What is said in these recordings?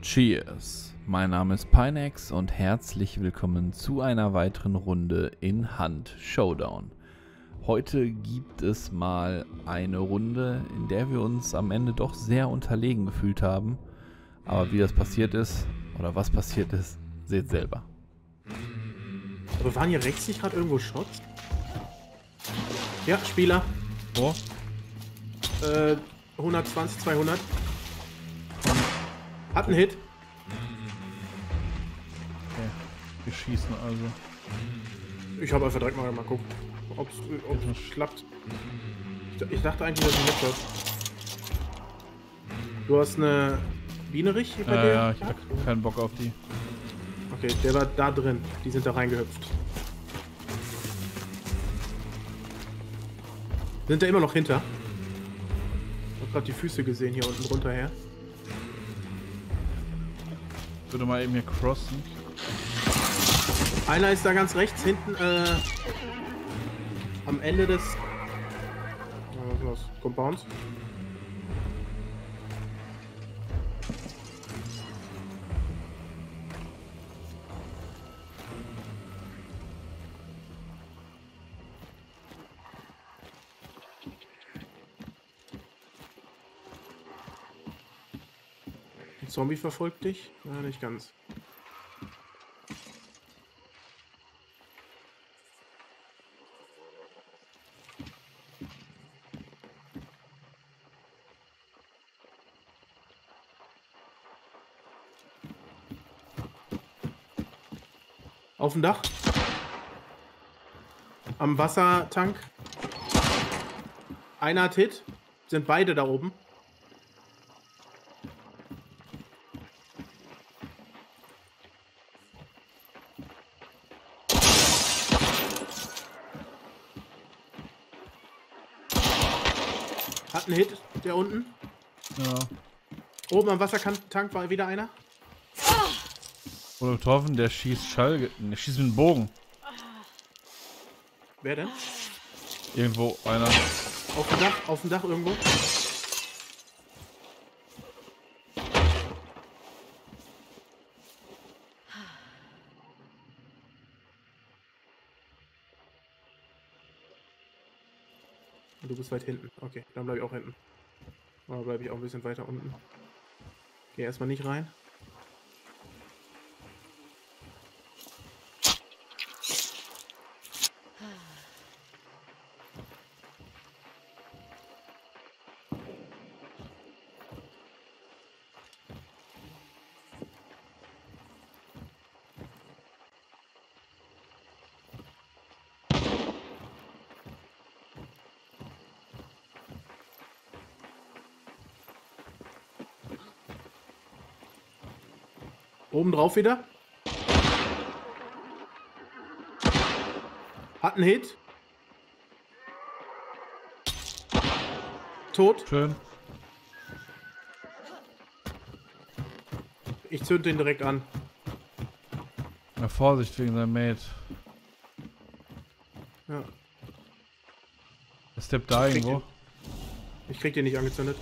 Cheers! Mein Name ist Pinex und herzlich willkommen zu einer weiteren Runde in Hunt Showdown. Heute gibt es mal eine Runde, in der wir uns am Ende doch sehr unterlegen gefühlt haben. Aber wie das passiert ist, oder was passiert ist, seht selber. Aber waren hier rechts nicht gerade irgendwo Shots? Ja, Spieler. Wo? 120, 200. Hat einen Hit. Okay. Wir schießen also. Ich habe einfach direkt mal gucken, ob es klappt. Ich dachte eigentlich, dass es nicht Du hast eine Wienerich bei dir? Ja, ich hab keinen Bock auf die. Okay, der war da drin. Die sind da reingehüpft. Sind da immer noch hinter? Ich hab grad die Füße gesehen hier unten runter her. Ich würde mal eben hier crossen. Einer ist da ganz rechts hinten, am Ende des Compounds. Ein Zombie verfolgt dich? Ja, nicht ganz. Auf dem Dach. Am Wassertank. Einer hat Hit. Sind beide da oben. Hat einen Hit, der unten. Ja. Oben am Wassertank war wieder einer. Wurde getroffen, der schießt Schall. Der schießt mit dem Bogen. Wer denn? Irgendwo einer. Auf dem Dach irgendwo. Du bist weit hinten. Okay, dann bleibe ich auch hinten. Oder bleibe ich auch ein bisschen weiter unten. Geh erstmal nicht rein. Oben drauf wieder. Hat einen Hit. Tot. Schön. Ich zünd den direkt an. Ja, Vorsicht wegen seinem Mate. Ja, Der steppt da irgendwo. ich krieg den nicht angezündet.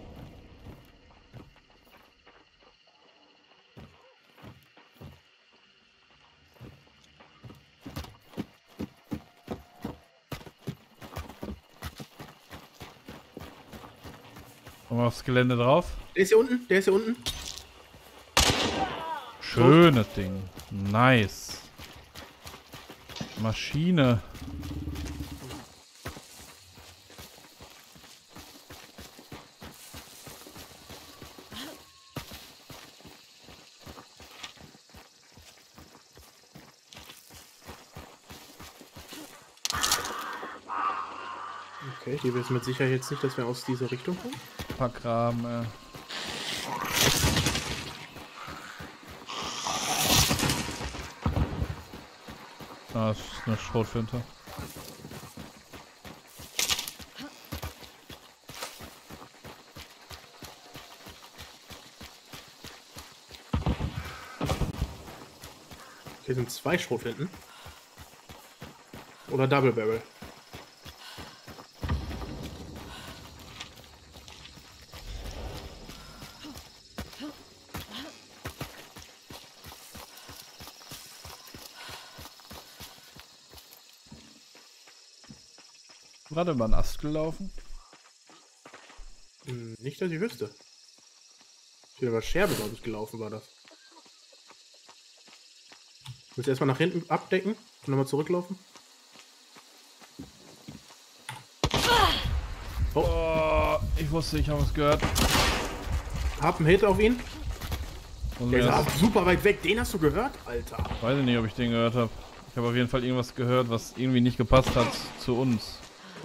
Kommen wir aufs Gelände drauf. Der ist hier unten. Der ist hier unten. Schönes Ding. Nice. Maschine. Okay, die wissen mit Sicherheit jetzt nicht, dass wir aus dieser Richtung kommen. Vergraben, Ah, das ist eine Schrotflinte. Hier sind zwei Schrotflinten. Oder Double Barrel. Gerade über den Ast gelaufen? Nicht, dass ich wüsste. Ich bin über Scherbe, glaube ich, gelaufen war das. Willst du erstmal nach hinten abdecken und nochmal zurücklaufen? Oh, ich wusste, ich habe es gehört. Hab einen Hit auf ihn. Und Der mir ist super weit weg. Den hast du gehört, Alter. weiß ich nicht, ob ich den gehört habe. Ich habe auf jeden Fall irgendwas gehört, was irgendwie nicht gepasst hat zu uns.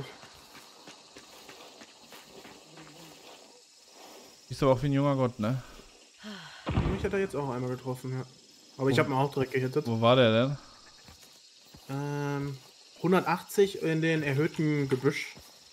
Ist aber auch wie ein junger Gott, ne? Mich hat er jetzt auch einmal getroffen, ja. Aber ich habe ihn auch direkt gehittet. Wo war der denn? 180 in den erhöhten Gebüsch.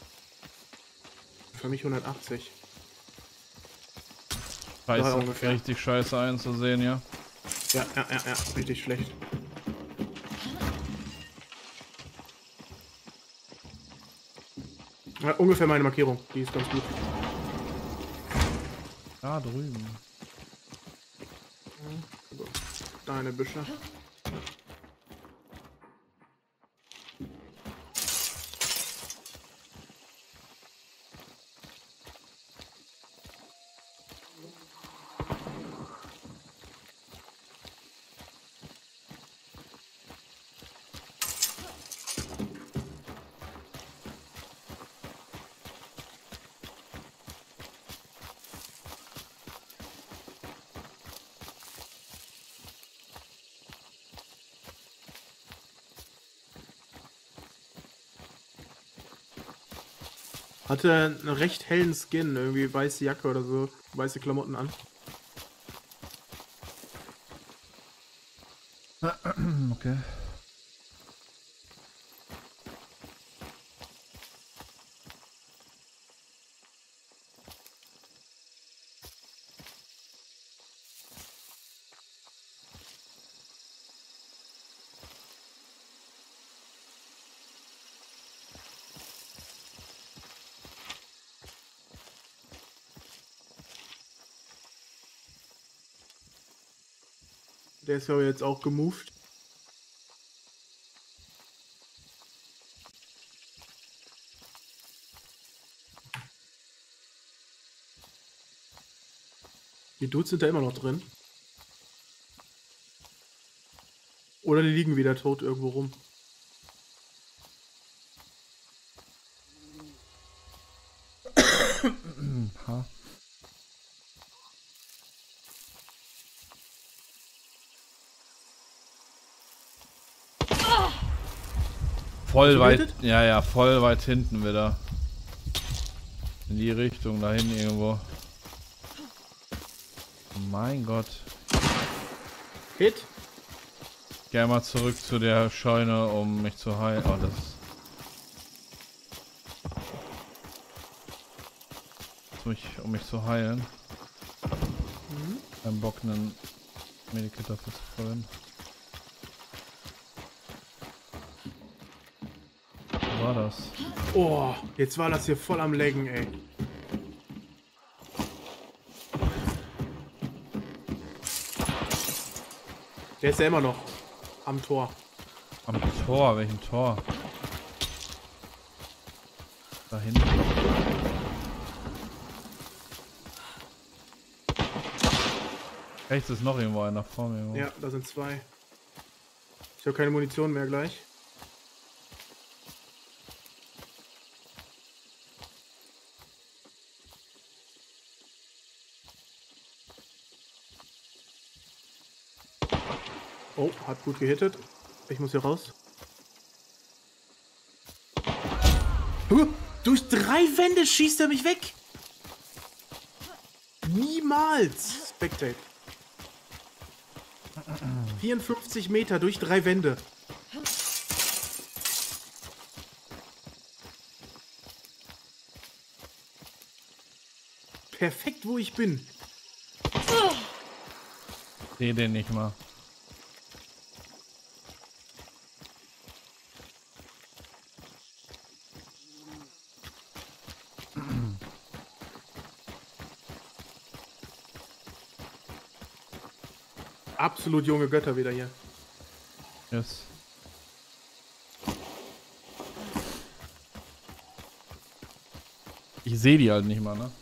Für mich 180. Scheiße, ungefähr. richtig scheiße einzusehen, ja. Ja. Richtig schlecht. Ja, ungefähr meine Markierung. Die ist ganz gut. Da drüben. Deine Büsche. Hatte einen recht hellen Skin, irgendwie weiße Jacke oder so, weiße Klamotten an. Okay. Der ist ja jetzt auch gemoved. Die Dudes sind da immer noch drin. Oder die liegen wieder tot irgendwo rum. Ha. Voll Hast du weit, gehittet? ja, voll weit hinten wieder. In die Richtung, dahin irgendwo. Mein Gott. Hit. Geh mal zurück zu der Scheune, um mich zu heilen. Oh, das. Um mich zu heilen. Kein Bock, einen Medikit dafür zu verwenden. Wo war das? Oh, jetzt war das hier voll am Laggen, ey. Der ist ja immer noch am Tor. Am Tor, welchem Tor? Da hinten. Rechts ist noch irgendwo einer vor mir. Ja, da sind zwei. Ich habe keine Munition mehr gleich. Oh, hat gut gehittet. Ich muss hier raus. Durch 3 Wände schießt er mich weg. Niemals. Spectate. 54 Meter durch 3 Wände. Perfekt, wo ich bin. Seh den nicht mal. Absolut junge Götter wieder hier. Yes. Ich sehe die halt nicht mal, ne?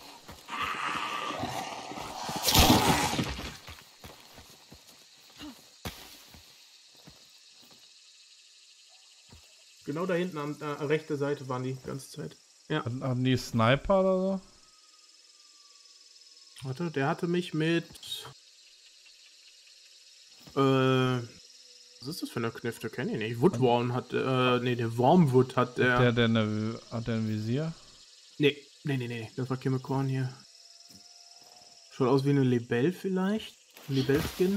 Genau da hinten an der rechten Seite waren die ganze Zeit. Ja. Haben die Sniper oder so? Warte, der hatte mich mit... was ist das für eine Knifte? Kenn ich nicht. Woodworm hat... nee, der Wormwood hat der... Hat der ein Visier? Nee. Das war Chemicorn hier. Schaut aus wie eine Lebel vielleicht. Ein Lebel-Skin.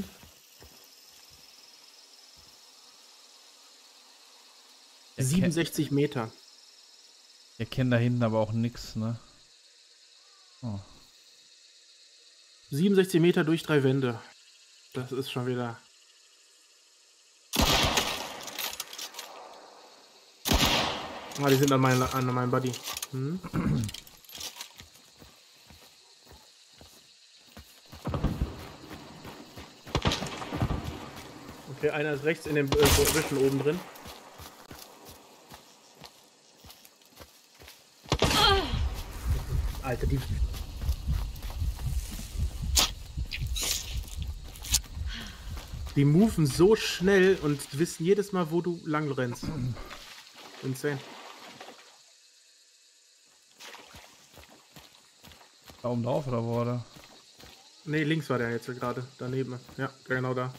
Der 67 Meter. Wir kennen da hinten aber auch nix, ne? Oh. 67 Meter durch 3 Wände. Das ist schon wieder... Ah, die sind an meinem Buddy. Hm? Okay, einer ist rechts in dem Büschen oben drin. Alter, die moven so schnell und wissen jedes Mal, wo du lang rennst. Insane. Da oben drauf oder wo, oder? Ne, links war der jetzt gerade. Daneben. Ja, genau da.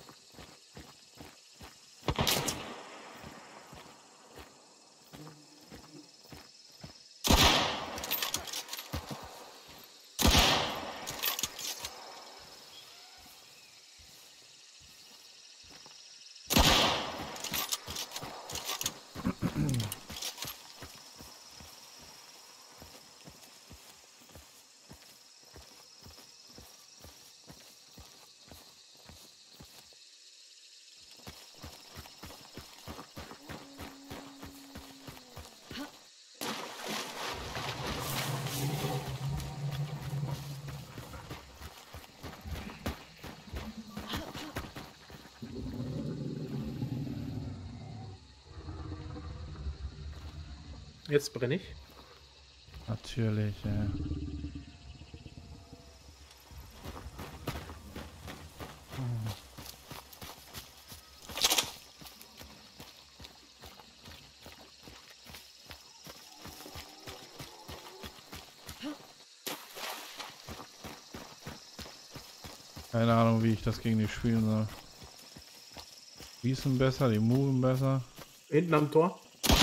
Jetzt brenne ich. Natürlich, ja. Keine Ahnung, wie ich das gegen die spielen soll. Schießen besser, die moven besser. Hinten am Tor.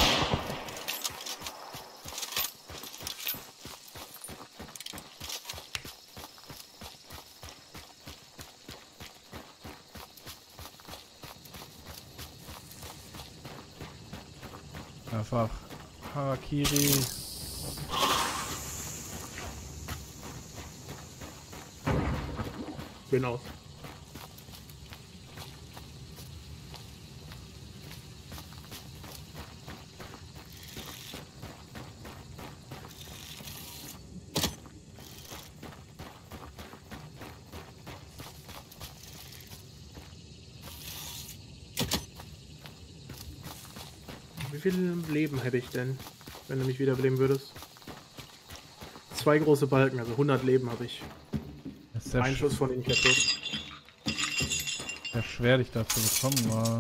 Einfach Harakiri. Genau. Wie viel Leben hätte ich denn, wenn du mich wiederbeleben würdest? 2 große Balken, also 100 Leben habe ich. Das ist sehr, Ein Schuss von den Kettos. sehr schwer, dich da zu bekommen, aber...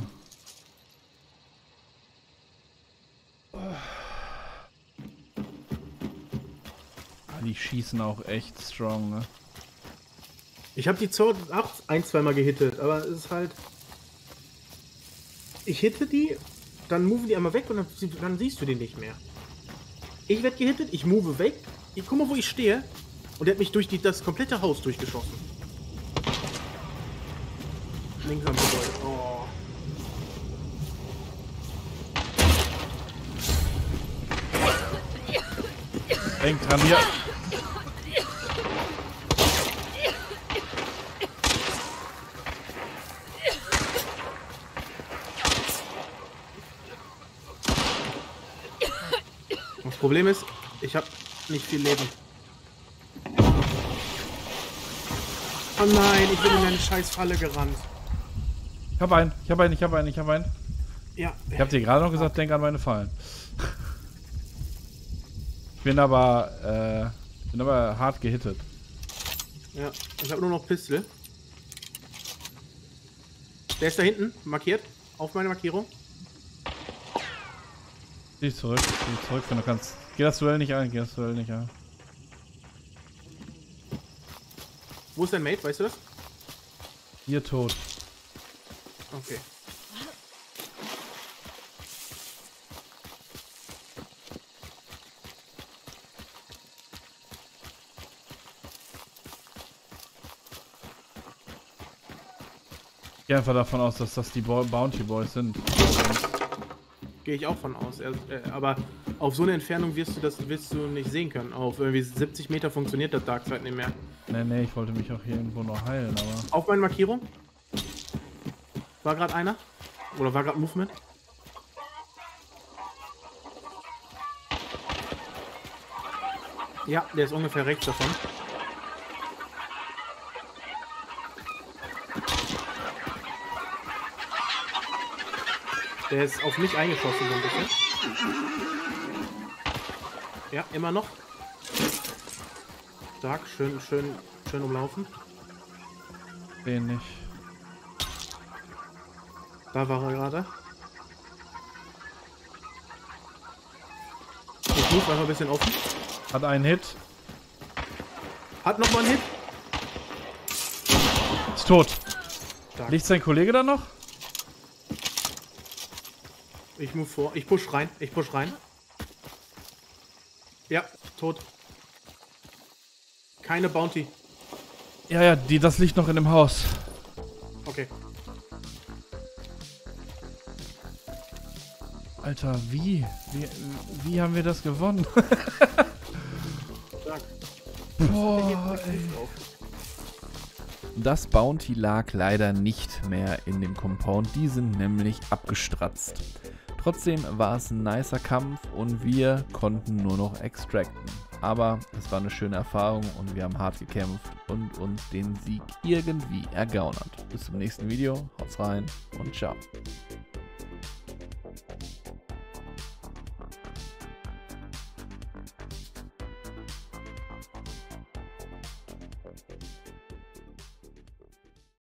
Die schießen auch echt strong, ne? Ich habe die Zord auch 1-2 Mal gehittet, aber es ist halt... Ich hitte die, dann move die einmal weg und dann siehst du die nicht mehr. Ich werde gehittet, ich move weg, ich guck mal, wo ich stehe und der hat mich durch das komplette Haus durchgeschossen. Links am Gebäude. Oh. Denk dran hier. Das Problem ist, ich habe nicht viel Leben. Oh nein, ich bin in eine scheiß Falle gerannt. Ich hab einen. Ja. Ich hab dir gerade noch gesagt, denk an meine Fallen. Bin aber hart gehittet. Ja, ich habe nur noch Pistol. Der ist da hinten, markiert. Auf meine Markierung. Zieh zurück, wenn du kannst. Geh das Duell nicht ein, Wo ist dein Mate, weißt du das? Hier tot. Okay. Ich gehe einfach davon aus, dass das die Bounty Boys sind. Gehe ich auch von aus. Aber auf so eine Entfernung wirst du nicht sehen können. Auf irgendwie 70 Meter funktioniert das Darkseid nicht mehr. Nee, ich wollte mich auch hier irgendwo noch heilen, aber... Auf meine Markierung. War gerade einer? Oder war gerade Movement? Ja, der ist ungefähr rechts davon. Der ist auf mich eingeschossen so ein bisschen. Ja, immer noch. Stark, schön umlaufen. Den nicht. Da war er gerade. Ich muss einfach ein bisschen offen. Hat einen Hit. Hat noch mal einen Hit. Ist tot. Stark. Liegt sein Kollege da noch? Ich move vor. Ich push rein. Ja, tot. Keine Bounty. Ja, das liegt noch in dem Haus. Okay. Alter, wie haben wir das gewonnen? Stark. Boah, ey. Das Bounty lag leider nicht mehr in dem Compound, die sind nämlich abgestratzt. Trotzdem war es ein nicer Kampf und wir konnten nur noch extracten. Aber es war eine schöne Erfahrung und wir haben hart gekämpft und uns den Sieg irgendwie ergaunert. Bis zum nächsten Video, haut's rein und ciao.